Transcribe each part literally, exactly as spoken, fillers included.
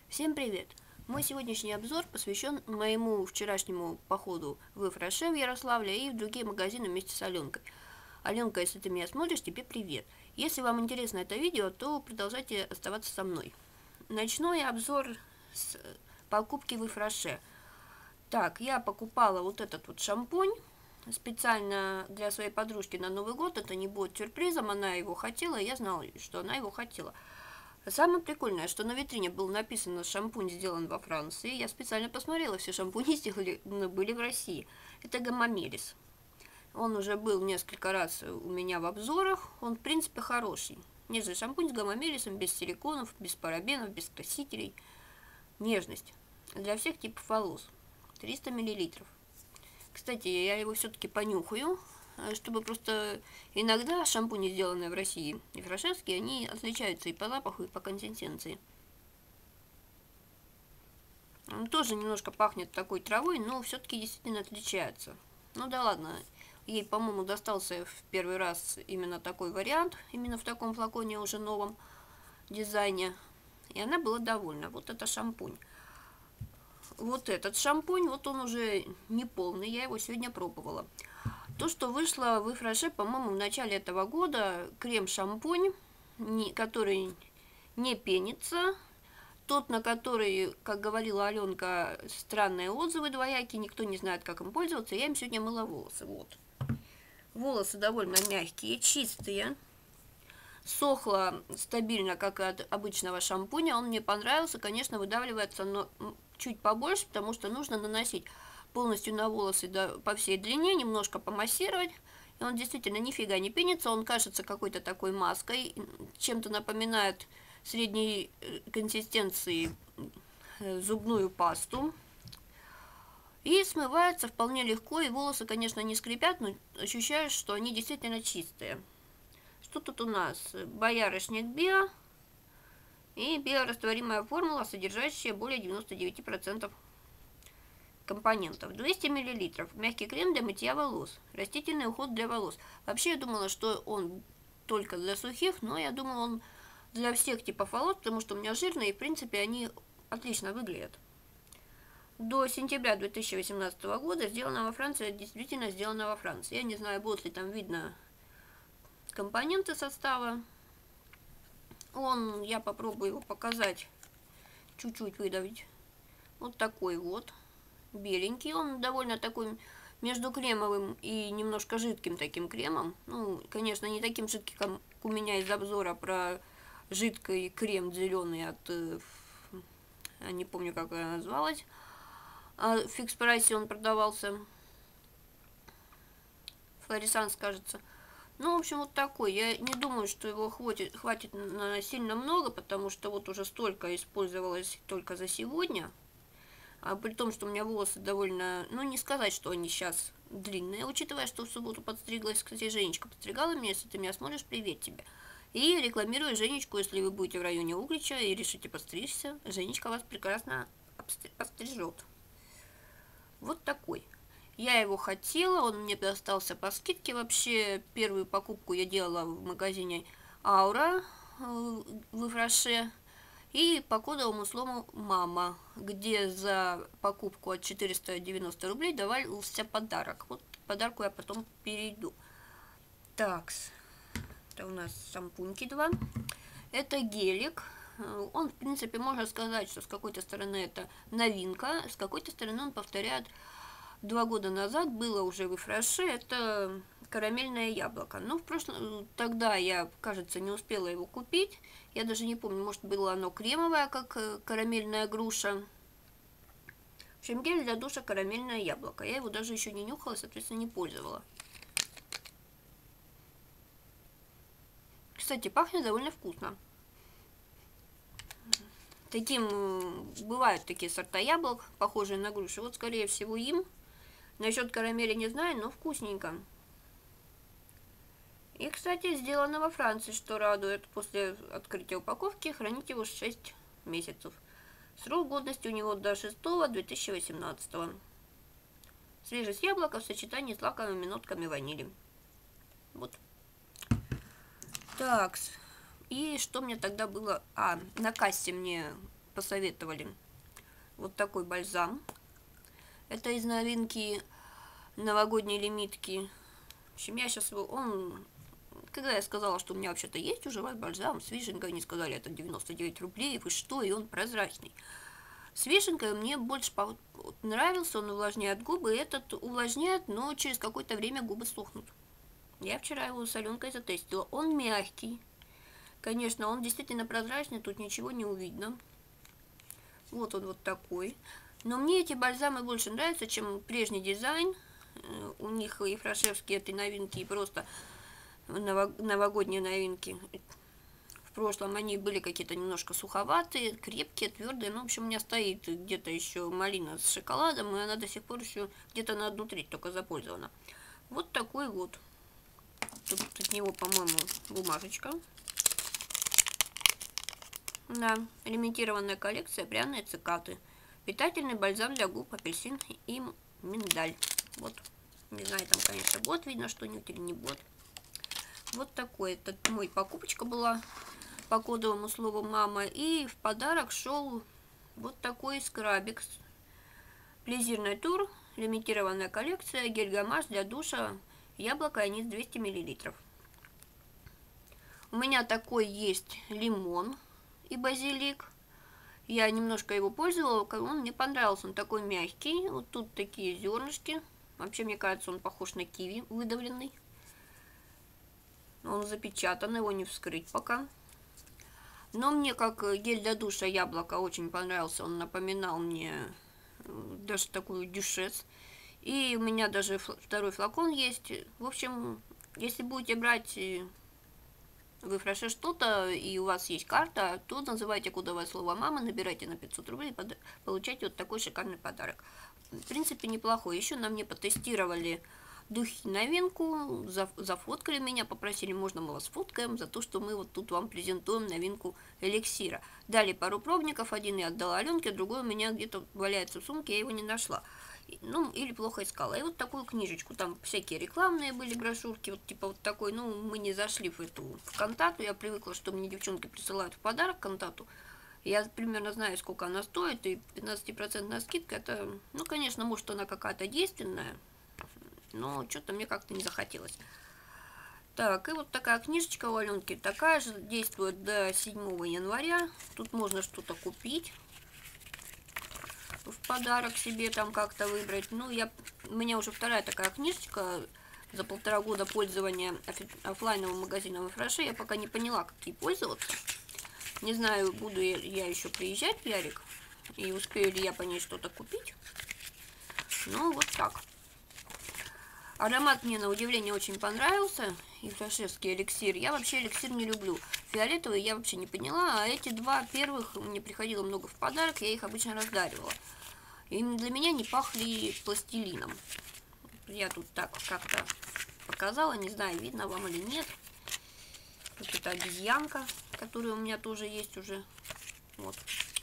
Всем привет! Мой сегодняшний обзор посвящен моему вчерашнему походу в Ифраше в Ярославле и в другие магазины вместе с Аленкой. Аленка, если ты меня смотришь, тебе привет! Если вам интересно это видео, то продолжайте оставаться со мной. Начну я обзор с покупки в Ифраше. Так, я покупала вот этот вот шампунь специально для своей подружки на Новый год. Это не будет сюрпризом, она его хотела, и я знала, что она его хотела. Самое прикольное, что на витрине было написано «шампунь сделан во Франции». Я специально посмотрела, все шампуни сделали, были в России. Это Гамамелис. Он уже был несколько раз у меня в обзорах. Он, в принципе, хороший. Нежный шампунь с гамамелисом, без силиконов, без парабенов, без красителей. Нежность. Для всех типов волос. триста миллилитров. Кстати, я его все-таки понюхаю, чтобы просто иногда шампуни, сделанные в России, и фрашерские, они отличаются и по запаху, и по консистенции. Он тоже немножко пахнет такой травой, но все-таки действительно отличается. Ну да ладно, ей, по-моему, достался в первый раз именно такой вариант, именно в таком флаконе уже новом дизайне, и она была довольна. Вот это шампунь. Вот этот шампунь, вот он уже не полный, я его сегодня пробовала. То, что вышло в Ифраше, по-моему, в начале этого года, крем-шампунь, который не пенится, тот, на который, как говорила Аленка, странные отзывы двоякие, никто не знает, как им пользоваться, я им сегодня мыла волосы. Вот. Волосы довольно мягкие, чистые. Сохло стабильно, как и от обычного шампуня. Он мне понравился, конечно, выдавливается, но чуть побольше, потому что нужно наносить полностью на волосы по всей длине, немножко помассировать. И он действительно нифига не пенится, он кажется какой-то такой маской, чем-то напоминает средней консистенции зубную пасту. И смывается вполне легко, и волосы, конечно, не скрипят, но ощущаешь, что они действительно чистые. Что тут у нас? Боярышник Био и биорастворимая формула, содержащая более девяноста девяти процентов компонентов. двести миллилитров. Мягкий крем для мытья волос. Растительный уход для волос. Вообще я думала, что он только для сухих, но я думала, он для всех типов волос, потому что у меня жирные, и в принципе они отлично выглядят. До сентября две тысячи восемнадцатого года сделано во Франции, действительно сделано во Франции. Я не знаю, будет ли там видно компоненты состава. Он, я попробую его показать, чуть-чуть выдавить. Вот такой вот. Беленький. Он довольно такой между кремовым и немножко жидким таким кремом. Ну, конечно, не таким жидким, как у меня из обзора про жидкий крем зеленый от... Не помню, как она называлась. А в фикс прайсе он продавался. Флорисанс, кажется. Ну, в общем, вот такой. Я не думаю, что его хватит, хватит на сильно много, потому что вот уже столько использовалось только за сегодня. А при том, что у меня волосы довольно, ну, не сказать, что они сейчас длинные, учитывая, что в субботу подстриглась. Кстати, Женечка подстригала меня, если ты меня смотришь, привет тебе. И рекламирую Женечку, если вы будете в районе Углича и решите подстричься, Женечка вас прекрасно подстрижет. Вот такой. Я его хотела, он мне достался по скидке. Вообще, первую покупку я делала в магазине Аура в Ифраше. И по кодовому слову «Мама», где за покупку от четырёхсот девяноста рублей давался подарок. Вот к подарку я потом перейду. Так, это у нас шампуньки два. Это гелик. Он, в принципе, можно сказать, что с какой-то стороны это новинка, с какой-то стороны он повторяет два года назад было уже в Ифраше. Это карамельное яблоко. Но в прошлом, тогда я, кажется, не успела его купить. Я даже не помню, может, было оно кремовое, как карамельная груша. В общем, гель для душа карамельное яблоко. Я его даже еще не нюхала, соответственно, не пользовала. Кстати, пахнет довольно вкусно. Таким бывают такие сорта яблок, похожие на груши. Вот, скорее всего, им. Насчет карамели не знаю, но вкусненько. И, кстати, сделано во Франции, что радует. После открытия упаковки хранить его шесть месяцев. Срок годности у него до шестого две тысячи восемнадцатого. Свежесть яблока в сочетании с лаковыми нотками ванили. Вот. Так. И что мне тогда было... А, на кассе мне посоветовали вот такой бальзам. Это из новинки новогодней лимитки. В общем, я сейчас его, он, когда я сказала, что у меня вообще-то есть уже бальзам с вишенкой, они сказали, это девяносто девять рублей, вы что, и он прозрачный. С вишенкой мне больше нравился, он увлажняет губы, этот увлажняет, но через какое-то время губы сохнут. Я вчера его с Аленкой затестила, он мягкий. Конечно, он действительно прозрачный, тут ничего не увидно. Вот он вот такой. Но мне эти бальзамы больше нравятся, чем прежний дизайн. У них и фрашевские этой новинки, и просто новогодние новинки. В прошлом они были какие-то немножко суховатые, крепкие, твердые. Ну, в общем, у меня стоит где-то еще малина с шоколадом, и она до сих пор еще где-то на одну треть только запользована. Вот такой вот. Тут от него, по-моему, бумажечка. Да, лимитированная коллекция пряные цикаты. Питательный бальзам для губ, апельсин и миндаль. Вот. Не знаю, там, конечно, год видно что-нибудь или не год. Вот такой. Это мой покупочка была по кодовому слову «мама». И в подарок шел вот такой скрабик. Плезир Натур. Лимитированная коллекция. Гель-гамаш для душа. Яблоко, анис двести миллилитров. У меня такой есть лимон и базилик. Я немножко его пользовала, он мне понравился, он такой мягкий. Вот тут такие зернышки. Вообще, мне кажется, он похож на киви выдавленный. Он запечатан, его не вскрыть пока. Но мне, как гель для душа яблоко, очень понравился. Он напоминал мне даже такую дюшес. И у меня даже второй флакон есть. В общем, если будете брать вы фраше что-то, и у вас есть карта, то называйте кодовое слово «мама», набирайте на пятьсот рублей и получайте вот такой шикарный подарок. В принципе, неплохой. Еще на мне потестировали духи новинку, зафоткали меня, попросили, можно мы вас фоткаем за то, что мы вот тут вам презентуем новинку эликсира. Дали пару пробников, один я отдала Аленке, другой у меня где-то валяется в сумке, я его не нашла. Ну, или плохо искала. И вот такую книжечку, там всякие рекламные были брошюрки, вот типа вот такой, ну, мы не зашли в эту, в Контату, я привыкла, что мне девчонки присылают в подарок Контату. Я примерно знаю, сколько она стоит, и пятнадцатипроцентная скидка, это, ну, конечно, может, она какая-то действенная, но что-то мне как-то не захотелось. Так, и вот такая книжечка у Аленки, такая же, действует до седьмого января, тут можно что-то купить. В подарок себе там как-то выбрать. Ну, я, у меня уже вторая такая книжечка за полтора года пользования офлайновым магазином фраше. Я пока не поняла, как ей пользоваться. Не знаю, буду я еще приезжать в Ярик и успею ли я по ней что-то купить. Ну, вот так. Аромат мне, на удивление, очень понравился. И фрашевский эликсир. Я вообще эликсир не люблю. Фиолетовый я вообще не поняла. А эти два первых мне приходило много в подарок. Я их обычно раздаривала. И для меня не пахли пластилином. Я тут так как-то показала. Не знаю, видно вам или нет. Вот эта обезьянка, которая у меня тоже есть уже. Вот.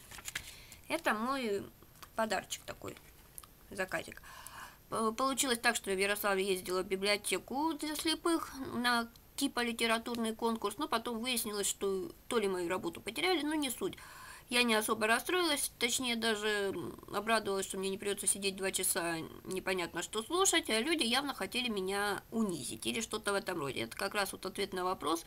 Это мой подарочек такой. Заказик. Получилось так, что я в Ярославле ездила в библиотеку для слепых на типа литературный конкурс, но потом выяснилось, что то ли мою работу потеряли, но не суть. Я не особо расстроилась, точнее даже обрадовалась, что мне не придется сидеть два часа непонятно что слушать, а люди явно хотели меня унизить или что-то в этом роде. Это как раз вот ответ на вопрос.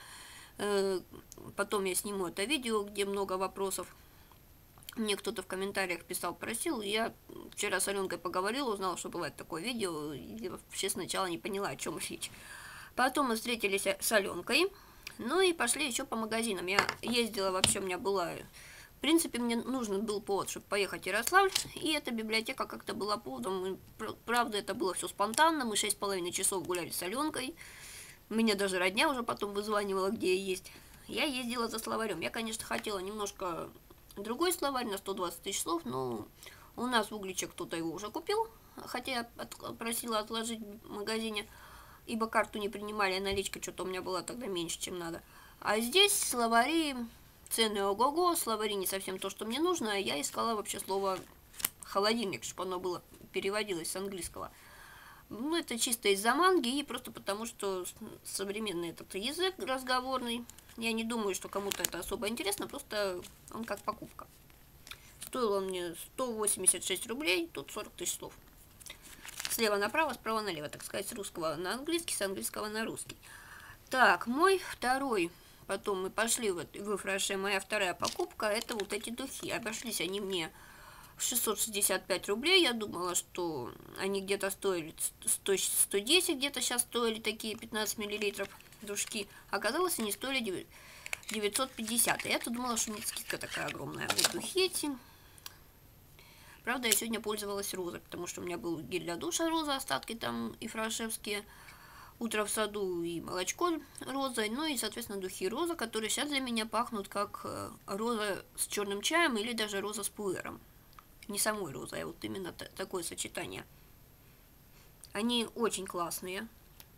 Потом я сниму это видео, где много вопросов. Мне кто-то в комментариях писал, просил, я вчера с Аленкой поговорила, узнала, что бывает такое видео, и вообще сначала не поняла, о чем речь. Потом мы встретились с Аленкой, ну и пошли еще по магазинам. Я ездила, вообще у меня была, в принципе, мне нужен был повод, чтобы поехать в Ярославль, и эта библиотека как-то была поводом, правда, это было все спонтанно, мы шесть с половиной часов гуляли с Аленкой, меня даже родня уже потом вызванивала, где я есть. Я ездила за словарем, я, конечно, хотела немножко... другой словарь на сто двадцать тысяч слов, но у нас в Угличе кто-то его уже купил, хотя я от, просила отложить в магазине, ибо карту не принимали, а наличка что-то у меня была тогда меньше, чем надо. А здесь словари, цены ого-го, словари не совсем то, что мне нужно, а я искала вообще слово холодильник, чтобы оно было, переводилось с английского. Ну, это чисто из-за манги и просто потому, что современный этот язык разговорный. Я не думаю, что кому-то это особо интересно, просто он как покупка. Стоил он мне сто восемьдесят шесть рублей, тут сорок тысяч слов. Слева направо, справа налево, так сказать, с русского на английский, с английского на русский. Так, мой второй, потом мы пошли в, в Фраше, моя вторая покупка, это вот эти духи. Обошлись они мне в шестьсот шестьдесят пять рублей. Я думала, что они где-то стоили сто, сто десять, где-то сейчас стоили такие пятнадцать миллилитров душки. Оказалось, они стоили девятьсот пятьдесят. И я-то думала, что у меня скидка такая огромная. Вот духи эти. Правда, я сегодня пользовалась розой, потому что у меня был гель для душа роза, остатки там и фрашевские, утро в саду и молочко розой, ну и, соответственно, духи роза, которые сейчас для меня пахнут как роза с черным чаем или даже роза с пуэром. Не самой розой, а вот именно такое сочетание. Они очень классные.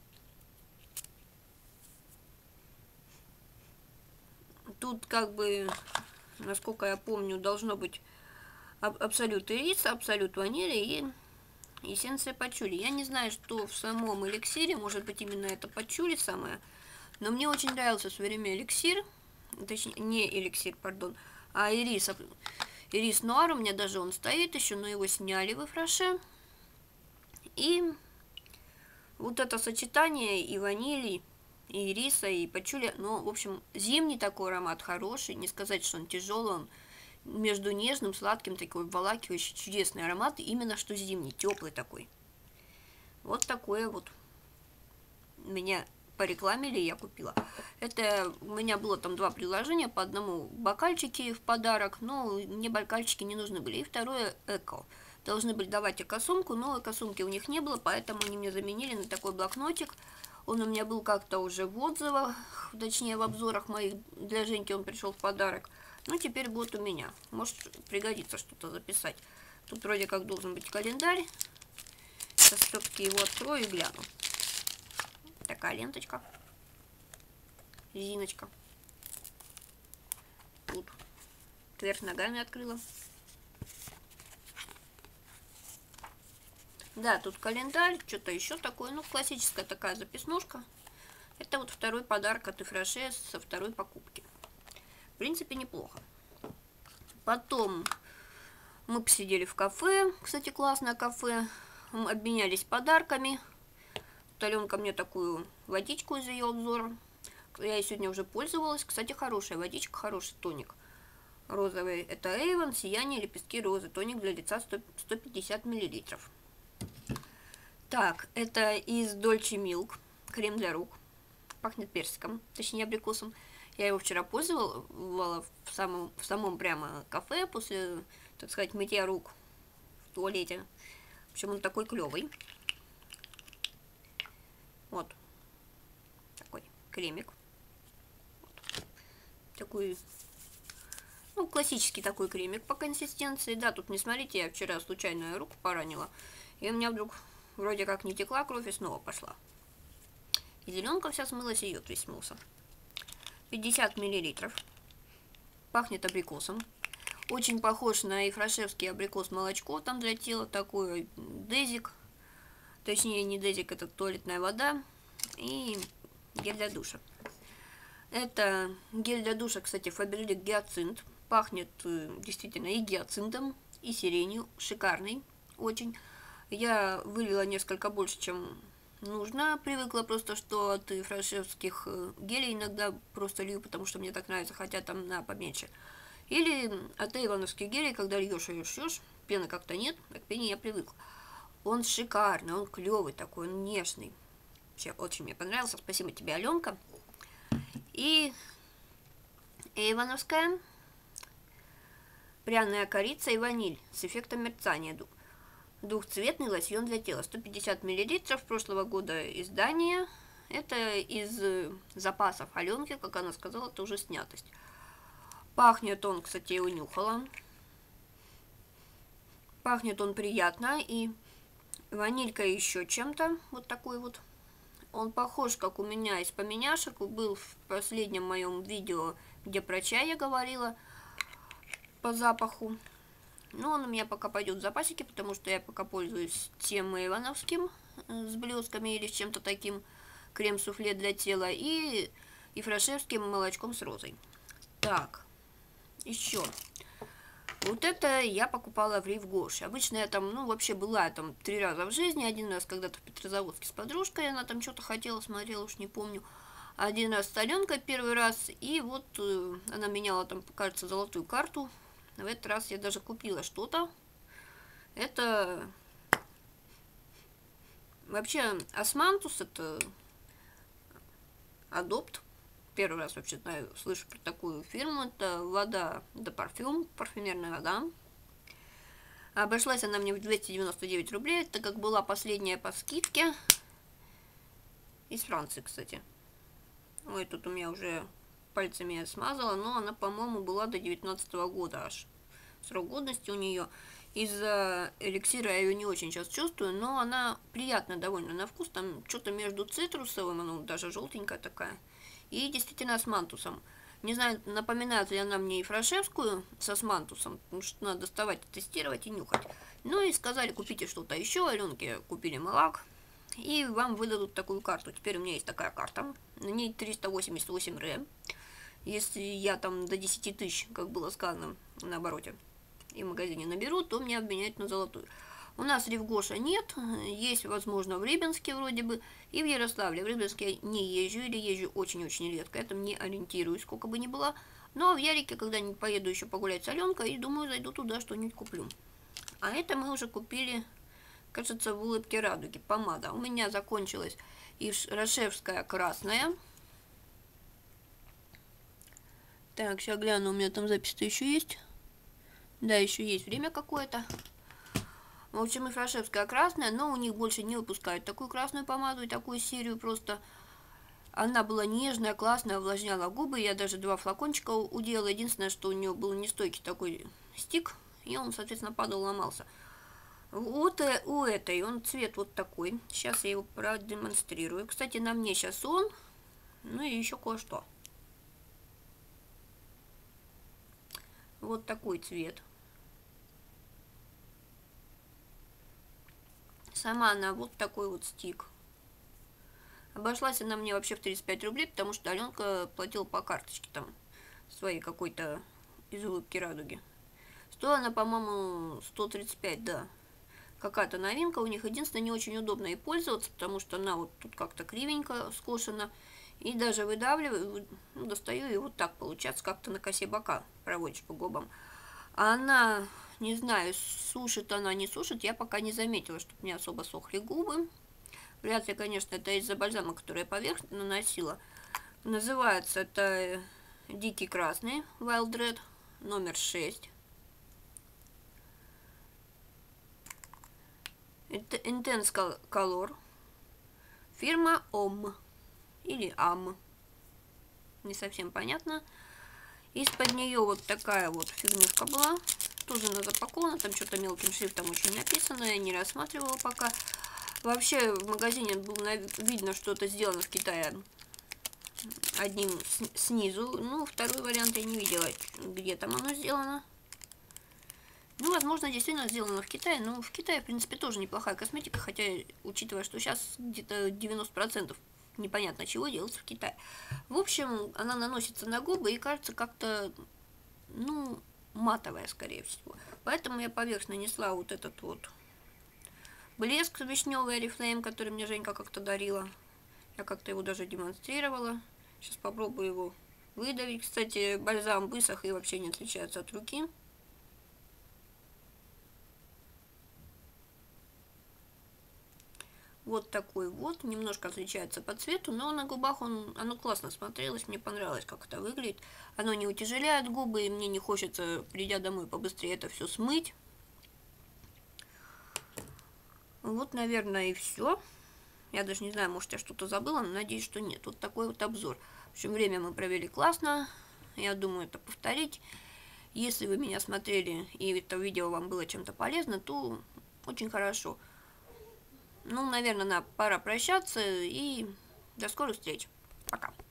Тут как бы, насколько я помню, должно быть абсолют ириса, абсолют ванили и эссенция пачули. Я не знаю, что в самом эликсире, может быть именно это пачули самое, но мне очень нравился в свое время эликсир, точнее не эликсир, пардон, а ирис, ирис нуар, у меня даже он стоит еще, но его сняли в Фраше. И вот это сочетание и ванили, и ириса, и пачули, ну, в общем, зимний такой аромат хороший, не сказать, что он тяжелый, он между нежным, сладким, такой обволакивающий, чудесный аромат, именно что зимний, теплый такой. Вот такое вот меня порекламили, я купила. Это у меня было там два предложения, по одному бокальчики в подарок, но мне бокальчики не нужны были. И второе эко. Должны были давать эко-сумку, но эко-сумки у них не было, поэтому они мне заменили на такой блокнотик. Он у меня был как-то уже в отзывах, точнее в обзорах моих, для Женьки он пришел в подарок. Ну, теперь будет у меня. Может пригодится что-то записать. Тут вроде как должен быть календарь. Сейчас все-таки его открою и гляну. Такая ленточка. Резиночка. Тут вверх ногами открыла. Да, тут календарь, что-то еще такое. Ну, классическая такая записнушка. Это вот второй подарок от Фраше со второй покупки. В принципе, неплохо. Потом мы посидели в кафе. Кстати, классное кафе. Мы обменялись подарками. Аленка мне такую водичку из ее обзора. Я ей сегодня уже пользовалась. Кстати, хорошая водичка, хороший тоник. Розовый. Это Avon, сияние, лепестки розы. Тоник для лица сто пятьдесят миллилитров. Так, это из Dolce Milk. Крем для рук. Пахнет персиком, точнее абрикосом. Я его вчера пользовала в самом, в самом прямо кафе после, так сказать, мытья рук в туалете. В общем, он такой клевый. Вот. Такой кремик. Вот. Такой, ну, классический такой кремик по консистенции. Да, тут не смотрите, я вчера случайно руку поранила. И у меня вдруг вроде как не текла кровь и снова пошла. И зеленка вся смылась, и йод весь смылся. пятьдесят миллилитров. Пахнет абрикосом. Очень похож на ифрашевский абрикос молочко. Там для тела такой дезик. Точнее, не дезик, это туалетная вода. И гель для душа. Это гель для душа, кстати, Faberlic гиацинт. Пахнет действительно и гиацинтом, и сиренью. Шикарный очень. Я вылила несколько больше, чем нужно. Привыкла просто, что от фрашевских гелей иногда просто лью, потому что мне так нравится, хотя там на поменьше. Или от эйвоновских гелей, когда льешь и льешь, пены как-то нет, к пене я привыкла. Он шикарный, он клевый такой, он нежный. Вообще очень мне понравился. Спасибо тебе, Аленка. И эйвоновская пряная корица и ваниль с эффектом мерцания. Двухцветный лосьон для тела. сто пятьдесят миллилитров прошлого года издания. Это из запасов Аленки, как она сказала, это уже снятость. Пахнет он, кстати, я его нюхала. Пахнет он приятно. И ванилька еще чем-то. Вот такой вот. Он похож, как у меня из поменяшек. Был в последнем моем видео, где про чай я говорила по запаху. Но он у меня пока пойдет в запасике, потому что я пока пользуюсь тем ивановским с блесками или с чем-то таким, крем-суфле для тела, и, и фрашевским молочком с розой. Так, еще. Вот это я покупала в Рив Гош. Обычно я там, ну, вообще была я там три раза в жизни. Один раз когда-то в Петрозаводске с подружкой, она там что-то хотела, смотрела, уж не помню. Один раз с Аленкой первый раз, и вот э, она меняла там, кажется, золотую карту. В этот раз я даже купила что-то. Это вообще Османтус, это Адопт. Первый раз вообще знаю, слышу про такую фирму. Это вода де парфюм, парфюмерная вода. Обошлась она мне в двести девяносто девять рублей, так как была последняя по скидке. Из Франции, кстати. Ой, тут у меня уже пальцами я смазала, но она, по-моему, была до девятнадцатого года аж. Срок годности у нее. Из-за эликсира я ее не очень сейчас чувствую, но она приятная довольно на вкус. Там что-то между цитрусовым, ну, даже желтенькая такая. И действительно с мантусом. Не знаю, напоминает ли она мне и фрашевскую со смантусом, потому что надо доставать, тестировать и нюхать. Ну и сказали, купите что-то еще. Аленке купили малак. И вам выдадут такую карту. Теперь у меня есть такая карта. На ней триста восемьдесят восемь ре. Если я там до десяти тысяч, как было сказано на обороте, и в магазине наберу, то мне обменяют на золотую. У нас Рив-Гоша нет, есть, возможно, в Рыбинске вроде бы, и в Ярославле. В Рыбинске я не езжу или езжу очень-очень редко, это не ориентируюсь, сколько бы ни было. Но в Ярике когда-нибудь поеду еще погулять с Аленкой, и думаю, зайду туда, что-нибудь куплю. А это мы уже купили, кажется, в Улыбке Радуги, помада. У меня закончилась Рошевская красная. Так, сейчас гляну, у меня там запись-то еще есть. Да, еще есть время какое-то. В общем, и Фрашевская красная, но у них больше не выпускают такую красную помаду и такую серию просто. Она была нежная, классная, увлажняла губы. Я даже два флакончика уделала. Единственное, что у нее был нестойкий такой стик, и он, соответственно, падал, ломался. Вот у этой он цвет вот такой. Сейчас я его продемонстрирую. Кстати, на мне сейчас он, ну и еще кое-что. Вот такой цвет. Сама она вот такой вот стик. Обошлась она мне вообще в тридцать пять рублей, потому что Аленка платила по карточке там своей какой-то из Улыбки Радуги. Стоила она, по-моему, сто тридцать пять, да. Какая-то новинка у них. Единственное, не очень удобно ей пользоваться, потому что она вот тут как-то кривенько скошена. И даже выдавливаю, ну, достаю, и вот так получается, как-то на косе бока проводишь по губам. А она, не знаю, сушит она, не сушит, я пока не заметила, чтобы мне особо сохли губы. Вряд ли, конечно, это из-за бальзама, который я поверх наносила. Называется это Дикий Красный, Wild Red, номер шесть. Это Intense Color. Фирма ОМ. Или АМ. Не совсем понятно. Из-под нее вот такая вот фигнюшка была. Тоже она запакована. Там что-то мелким шрифтом очень написано. Я не рассматривала пока. Вообще в магазине было видно, что это сделано в Китае одним снизу. Ну, второй вариант я не видела, где там оно сделано. Ну, возможно, действительно сделано в Китае. Но в Китае, в принципе, тоже неплохая косметика. Хотя, учитывая, что сейчас где-то девяносто процентов непонятно чего делается в Китае. В общем, она наносится на губы и кажется как-то, ну, матовая, скорее всего. Поэтому я поверх нанесла вот этот вот блеск вишневый Oriflame, который мне Женька как-то дарила. Я как-то его даже демонстрировала. Сейчас попробую его выдавить. Кстати, бальзам высох и вообще не отличается от руки. Вот такой вот, немножко отличается по цвету, но на губах он, оно классно смотрелось, мне понравилось, как это выглядит. Оно не утяжеляет губы, и мне не хочется, придя домой, побыстрее это все смыть. Вот, наверное, и все. Я даже не знаю, может, я что-то забыла, но надеюсь, что нет. Вот такой вот обзор. В общем, время мы провели классно. Я думаю, это повторить. Если вы меня смотрели, и это видео вам было чем-то полезно, то очень хорошо. Ну, наверное, пора прощаться, и до скорых встреч. Пока.